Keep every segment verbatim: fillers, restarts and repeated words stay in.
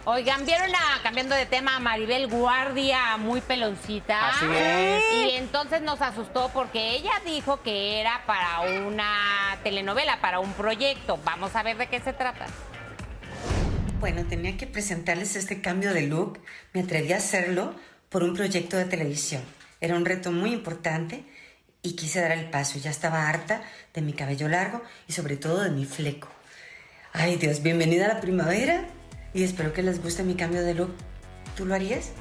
Oigan, ¿vieron a, cambiando de tema, a Maribel Guardia, muy peloncita? Así es. Y entonces nos asustó porque ella dijo que era para una telenovela, para un proyecto. Vamos a ver de qué se trata. Bueno, tenía que presentarles este cambio de look. Me atreví a hacerlo por un proyecto de televisión. Era un reto muy importante y quise dar el paso. Ya estaba harta de mi cabello largo y sobre todo de mi fleco. Ay, Dios, bienvenida a la primavera y espero que les guste mi cambio de look. ¿Tú lo harías?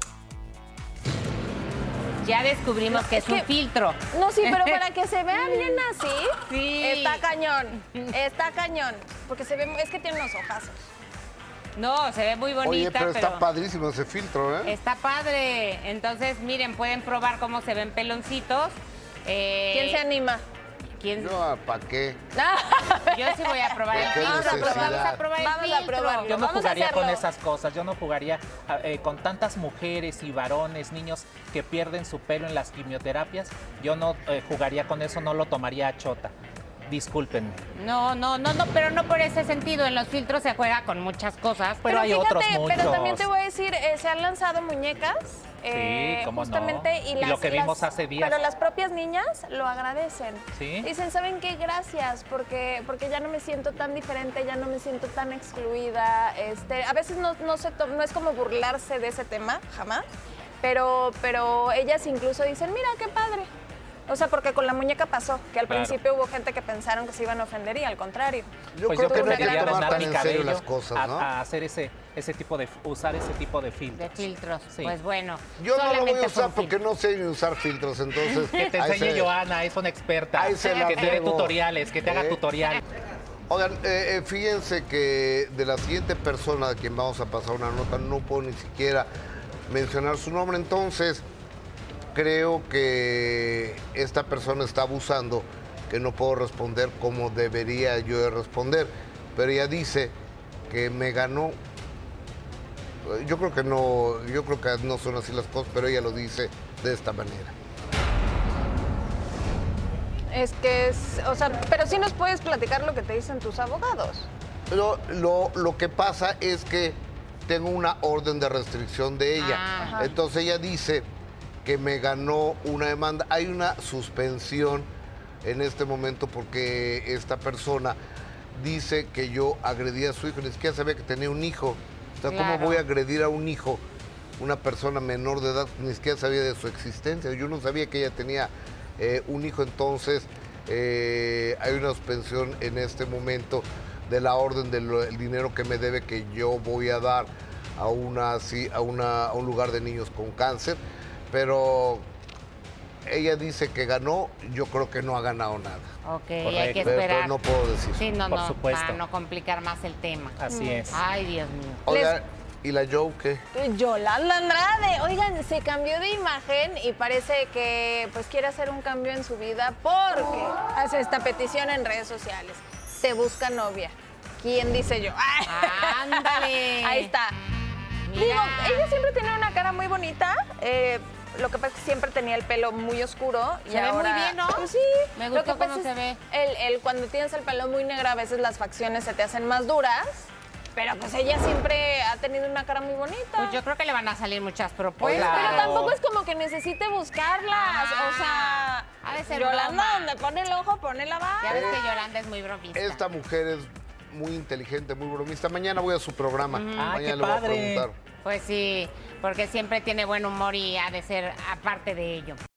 Ya descubrimos que es, Es un que- filtro. No, sí, pero para que se vea bien así, Sí. está cañón, está cañón, porque se ve, es que tiene unos ojazos. No, se ve muy bonita, Oye, pero está pero padrísimo ese filtro, ¿eh? está padre. Entonces, miren, pueden probar cómo se ven peloncitos. Eh, ¿Quién se anima? ¿quién? No, ¿para qué? Yo sí voy a probar el ¿Qué filtro. Pues necesidad? vamos a probar el Vamos a filtro. probarlo. Yo no Vamos a jugaría con hacerlo. esas cosas, yo no jugaría eh, con tantas mujeres y varones, niños que pierden su pelo en las quimioterapias, yo no eh, jugaría con eso, no lo tomaría a chota. Discúlpenme. No, no, no, no, pero no por ese sentido. En los filtros se juega con muchas cosas. Pero hay fíjate, otros Pero muchos. también te voy a decir, eh, se han lanzado muñecas. eh, Sí, cómo no. justamente, y, Y las, lo que vimos las- hace días. Pero las propias niñas lo agradecen. Sí. Dicen, ¿saben qué? Gracias, porque, porque ya no me siento tan diferente, ya no me siento tan excluida. Este, a veces no, no, se to- no es como burlarse de ese tema, jamás. Pero, pero ellas incluso dicen, mira, qué padre. O sea, porque con la muñeca pasó, que al Claro. principio hubo gente que pensaron que se iban a ofender y al contrario. Yo Pues creo yo que no hay que preferiría tomar donar tan mi en serio cabello las cosas, a, ¿no? a hacer ese, ese tipo de, usar ese tipo de De filtros. filtros. Sí. Pues bueno. Yo no lo voy solamente a fue usar un porque filtro. no sé ni usar filtros, entonces... Que te ahí enseñe se- Joana, es una experta. ahí se la Que te dé juego. tutoriales, que te haga Eh. tutorial. Oigan, eh, eh, fíjense que de la siguiente persona a quien vamos a pasar una nota no puedo ni siquiera mencionar su nombre, entonces creo que esta persona está abusando, que no puedo responder como debería yo de responder, pero ella dice que me ganó. Yo creo que no, yo creo que no son así las cosas, pero ella lo dice de esta manera. Es que es, o sea, pero sí nos puedes platicar lo que te dicen tus abogados. Lo, lo, lo que pasa es que tengo una orden de restricción de ella. Ajá. Entonces ella dice que me ganó una demanda. Hay una suspensión en este momento porque esta persona dice que yo agredí a su hijo. Ni siquiera sabía que tenía un hijo. O sea, ¿cómo Claro. voy a agredir a un hijo? Una persona menor de edad, ni siquiera sabía de su existencia. Yo no sabía que ella tenía eh, un hijo, entonces eh, hay una suspensión en este momento de la orden del dinero que me debe, que yo voy a dar a, una, sí, a, una, a un lugar de niños con cáncer, pero ella dice que ganó, yo creo que no ha ganado nada. Ok, hay que Correcto. Pero, esperar. pero no puedo decir. Sí, no, Por no, supuesto. para no complicar más el tema. Así es. Ay, Dios mío. Oiga, ¿y la Joe qué? Yolanda Andrade, oigan, se cambió de imagen y parece que pues quiere hacer un cambio en su vida porque hace esta petición en redes sociales. Se busca novia. ¿Quién dice yo? Ándale. Ahí está. Mira. Digo, ella siempre tenía una cara muy bonita. eh, lo que pasa es que siempre tenía el pelo muy oscuro. Y Se ve ahora, muy bien, ¿no? Pues sí. Me lo gustó que pasa cómo es se ve. El, el- cuando tienes el pelo muy negro, a veces las facciones se te hacen más duras. Pero pues ella siempre ha tenido una cara muy bonita. Pues yo creo que le van a salir muchas propuestas. Pero Claro. tampoco es como que necesite buscarlas. Ah, o sea, ha de ser Yolanda, broma. donde pone el ojo, pone la Ya ves bala. que Yolanda es muy bromista. Esta mujer es muy inteligente, muy bromista. Mañana voy a su programa. Ah, Mañana qué le voy a padre. preguntar. Pues sí, porque siempre tiene buen humor y ha de ser aparte de ello.